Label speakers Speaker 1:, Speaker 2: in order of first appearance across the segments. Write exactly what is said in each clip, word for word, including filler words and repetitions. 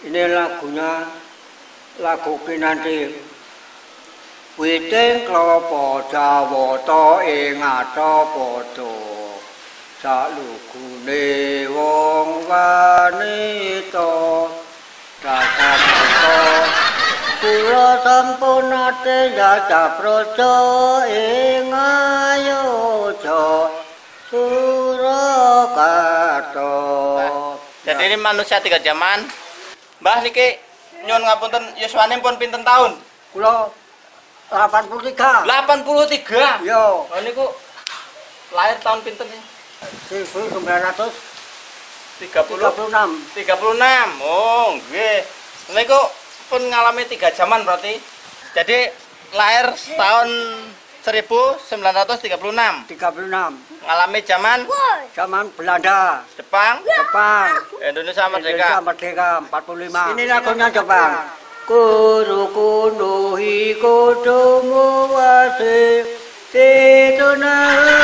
Speaker 1: Ini lagunya lagu kinanti. Witing klapa jawata ing aca padha. Salugune wong wanita Rakamata kula sampun ate jajab raja ing Ayodya Surakarta.
Speaker 2: Jadi ini manusia tiga zaman. Mbah niki nyuwun ngapunten yuswanipun pinten taun?
Speaker 1: Kula delapan puluh tiga.
Speaker 2: delapan puluh tiga.
Speaker 1: Yo.
Speaker 2: Oh niku lahir tahun pinten nih?
Speaker 1: seribu sembilan ratus
Speaker 2: tiga puluh
Speaker 1: enam.
Speaker 2: tiga puluh enam. Oh, nggih. Niku pun ngalami tiga zaman berarti. Jadi lahir tahun seribu sembilan ratus tiga puluh enam.
Speaker 1: tiga puluh enam.
Speaker 2: Ngalami zaman
Speaker 1: Zaman Belanda,
Speaker 2: Jepang,
Speaker 1: Jepang,
Speaker 2: Indonesia merdeka.
Speaker 1: Indonesia merdeka empat puluh lima. Ini lagunya Jepang. Kuru kuno hiko domo wase tetona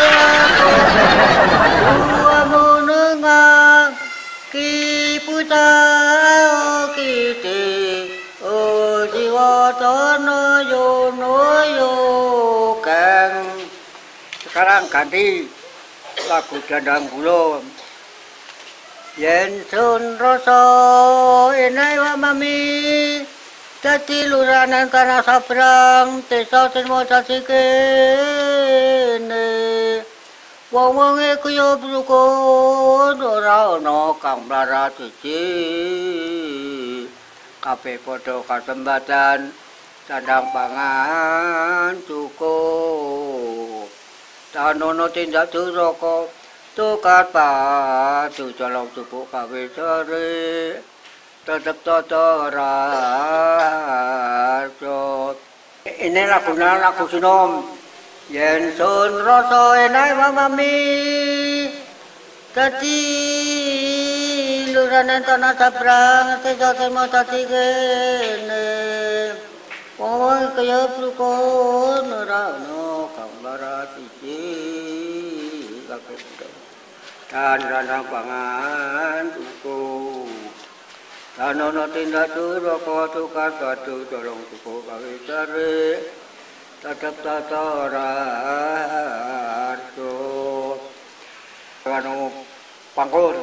Speaker 1: dua menengah kiputa kite o jiwa tono yono yo kang. Sekarang ganti lagu Dandang Gulung. Yen sun rasa enai wa mami dadi luranan kana sabrang desa Sirmo dadi kene wong-wonge kuyo brukun ora ana kang mlarat siji kabeh padha kasembatan sandang pangan cukup tanono tindak duraka tukar padu colong cupuk kawe sore tetep toto rajo. Ini lagunya lagu sinom. Yen sun rasa enai mamami dadi luranan tanah sabrang tejo temo dadi kene wong kaya brukun ora ono kang barat iki kabeh dan randang pangan cukup Tanono tindak duraka tukar padu tolong cukup kawe sare tetep tata rajo anu pangkur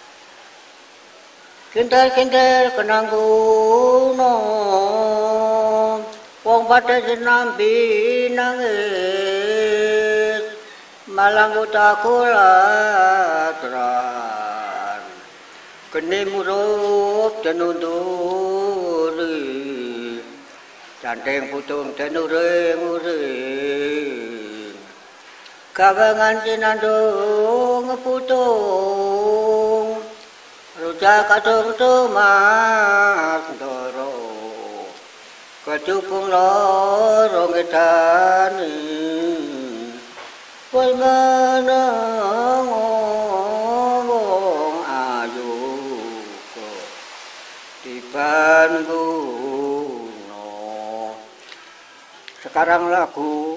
Speaker 1: kintal-kintal kenang kuno wong padha sinambi nangis malang utakulatran kene murup tenunduri canteng putung tenure-muring kawangan sinandung putung rujak kadung tumas ndoro kecupung lorong edani kowe meneng wong ayu tiban gunung. Sekarang lagu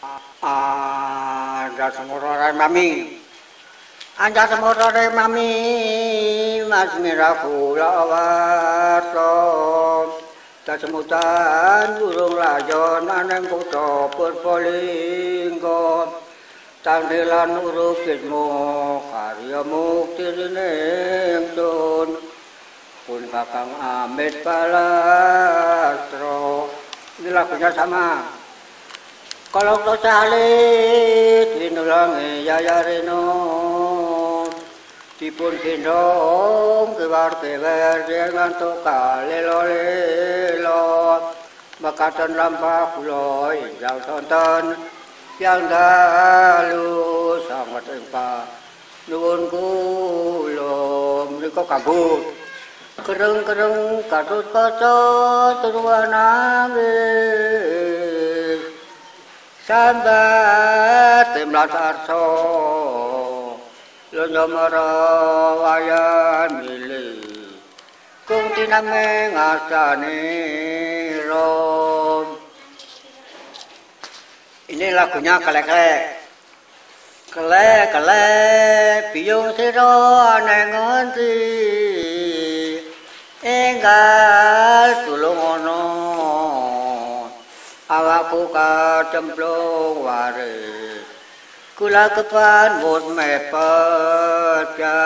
Speaker 1: Anja Semorore Mami. Anja Semorore Mami Mas Miraku lawarto Tasemutan burung layon aneng kutha Purbalingga Tangdilan urupitmu karya mukti ringsun pun kakang Amit Palastro. Ini lagunya sama. Kalau to salit winulangi yayareno dipun gendong kewar-kewer dengan toka lelo-lelo makaten lampah kula injang sonten yang dalu sangat engkau nuwun kula menika kabut kereng-kereng katut kaca turuan nangis sambat temlat arso Lonyomara wayan milih kung tinameng asani rom. Ini lagunya kelek-kelek. Kelek-kelek biung siro neng ngendi enggal tulung ana awakku kacemplung waris kula kepan mut mepet ya.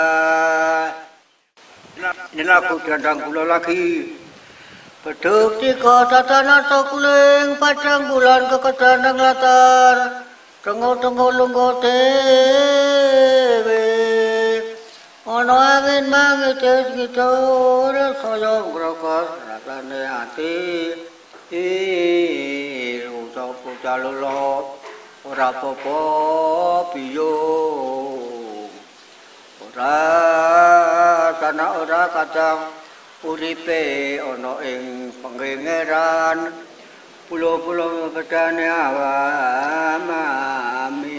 Speaker 1: Ini lagu dandang kula lagi beduk tiga tatanan sokuling padang bulan kekedandang latar tengok-tengok lungguh dewe ana angin mangitis ngidur sayang grogos rasane ati rusak pucal lulot ora apa-apa biyung ora sana ora kadang uripe ana ing penggengeran pulo-pulo kedane awam